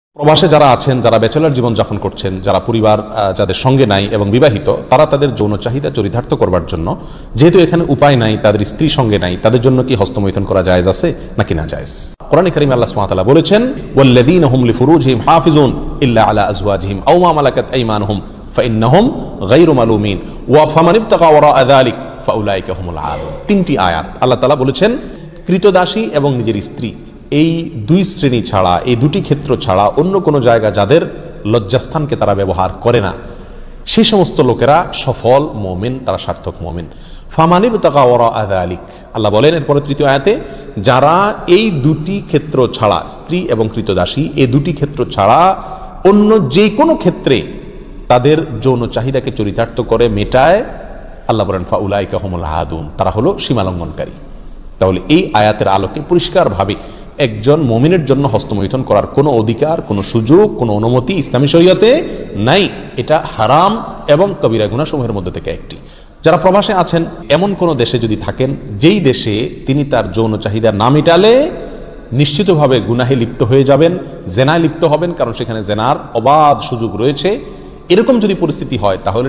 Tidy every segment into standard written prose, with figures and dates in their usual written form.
প্রবাসে যারা আছেন, যারা ব্যাচেলর জীবন যাপন করছেন, যারা পরিবার যাদের সঙ্গে নাই এবং বিবাহিত, তারা তাদের যৌন চাহিদা চরিতার্থ করবার জন্য, যেহেতু এখানে উপায় নাই, তাদের স্ত্রী সঙ্গে নাই, তাদের জন্য কি হস্তমৈথুন করা জায়েজ আছে নাকি না জায়েজ? কোরআনে কারীমে আল্লাহ সুবহানাহু ওয়া তাআলা বলেছেন, ওয়াল্লাযীনা হুম লিফুরুজিহিম হাফিজুন ইল্লা আলা আজওয়াজিহিম আও মা মালাকাত আইমানুহুম ফাইন্নাহুম গায়রু মালুমিন ওয়া ফামান ইবতাগা ওয়ারাআ যালিক ফাউলাইকা হুমুল আদুন। তিনটি আয়াত আল্লাহ তাআলা বলেছেন, কৃতদাসী এবং নিজের স্ত্রী, এই দুই শ্রেণী ছাড়া, এই দুটি ক্ষেত্র ছাড়া অন্য কোনো জায়গা যাদের লজ্জাস্থানকে তারা ব্যবহার করে না, সেই সমস্ত লোকেরা সফল মুমিন, তারা সার্থক মুমিন। ফামানিব তাকা ওয়ারাআ যালিক, আল্লাহ বলেন এরপরে তৃতীয় আয়াতে, যারা এই দুটি ক্ষেত্র ছাড়া, স্ত্রী এবং কৃতদাসী, এই দুটি ক্ষেত্র ছাড়া অন্য যে কোনো ক্ষেত্রে তাদের যৌন চাহিদাকে চরিতার্থ করে মেটায়, আল্লাহ বলেন ফাউলাইকা হুমুল আদুন, তারা হলো সীমালঙ্ঘনকারী। তাহলে এই আয়াতের আলোকে পরিষ্কারভাবে একজন মুমিনের জন্য হস্তমৈথুন করার কোনো অধিকার, কোনো সুযোগ, কোনো অনুমতি ইসলামী শরীয়তে নাই। এটা হারাম এবং কবিরা গুনাহসমূহের মধ্যে থেকে একটি। যারা প্রবাসে আছেন, এমন কোনো দেশে যদি থাকেন যেই দেশে তিনি তার যৌন চাহিদা না মেটালে নিশ্চিতভাবে গুনাহে লিপ্ত হয়ে যাবেন, জেনায় লিপ্ত হবেন, কারণ সেখানে জেনার অবাধ সুযোগ রয়েছে। এরকম যদি পরিস্থিতি হয়, তাহলে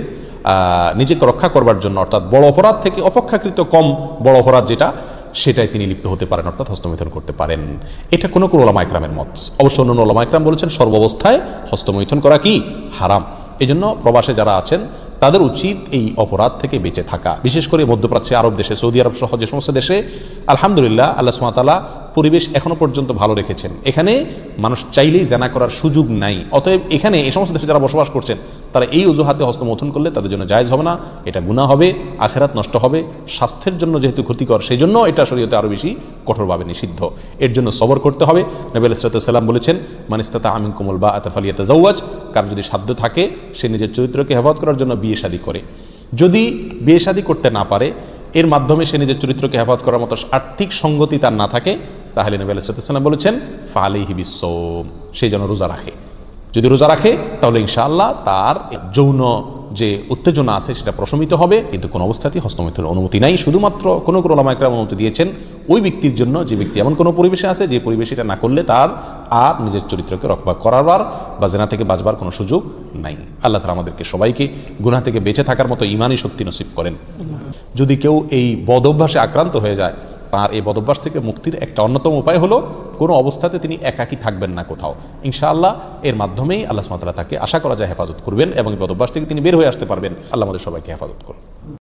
নিজেকে রক্ষা করবার জন্য, অর্থাৎ বড় অপরাধ থেকে অপেক্ষাকৃত কম বড় অপরাধ যেটা, সেটাই তিনি লিপ্ত হতে পারেন, অর্থাৎ হস্তমৈথুন করতে পারেন। এটা কোনো ওলামা ইকরামের মত। অবশ্য অন্য ওলামা ইকরাম বলেছেন সর্বাবস্থায় হস্তমৈথুন করা কি হারাম। এই জন্য প্রবাসে যারা আছেন তাদের উচিত এই অপরাধ থেকে বেঁচে থাকা। বিশেষ করে মধ্যপ্রাচ্যে, আরব দেশে, সৌদি আরব সহ যে সমস্ত দেশে আলহামদুলিল্লাহ আল্লাহ সুবহানাহু ওয়া তাআলা পরিবেশ এখনো পর্যন্ত ভালো রেখেছেন, এখানে মানুষ চাইলেই জেনা করার সুযোগ নাই। অতএব এখানে এই সমস্ত দেশে যারা বসবাস করছেন, তারা এই অজুহাতে হস্তমৈথুন করলে তাদের জন্য জায়েজ হবে না, এটা গুনাহ হবে, আখিরাত নষ্ট হবে, স্বাস্থ্যের জন্য যেহেতু ক্ষতিকর, সেই জন্য এটা শরীয়তে আরও বেশি কঠোরভাবে নিষিদ্ধ। এর জন্য সবর করতে হবে। নবী আলাইহিস সালাম বলেছেন, মান ইসতাতা মিনকুমুল বাআতা ফালিয়াতাজাওয়াজ, কার যদি সাধ্য থাকে সে নিজের চরিত্রকে হেফাজত করার জন্য বিয়ে শাদী করে। যদি বিয়ে শাদী করতে না পারে, এর মাধ্যমে সে নিজের চরিত্রকে হেফাজত করার মতো আর্থিক সঙ্গতি তার না থাকে, তাহলে নবী আলাইহিস সালাম বলেছেন ফালাইহি বিসসাওম, সে যেন রোজা রাখে। যদি রোজা রাখে তাহলে ইনশাআল্লাহ তার যৌন যে উত্তেজনা আছে সেটা প্রশমিত হবে। কিন্তু কোনো অবস্থাতেই হস্তমৈথুনের অনুমতি নাই। শুধুমাত্র কোনো ওলামা ইকরাম অনুমতি দিয়েছেন ওই ব্যক্তির জন্য যে ব্যক্তি এমন কোনো পরিবেশে আছে যে পরিবেশে এটা না করলে তার আর নিজের চরিত্রকে রক্ষা করার বা জেনা থেকে বাঁচবার কোনো সুযোগ নাই। আল্লাহ তাআলা আমাদেরকে সবাইকে গুনাহ থেকে বেঁচে থাকার মতো ঈমানি শক্তি নসিব করেন। যদি কেউ এই বদ অভ্যাসে আক্রান্ত হয়ে যায়, তার এই বদভ্যাস থেকে মুক্তির একটা অন্যতম উপায় হলো কোনো অবস্থাতে তিনি একাকী থাকবেন না কোথাও। ইনশাআল্লাহ এর মাধ্যমেই আল্লাহ সুবহানাহু ওয়া তাআলা তাকে আশা করা যায় হেফাজত করবেন এবং এই বদভ্যাস থেকে তিনি বের হয়ে আসতে পারবেন। আল্লাহ আমাদের সবাইকে হেফাজত করুন।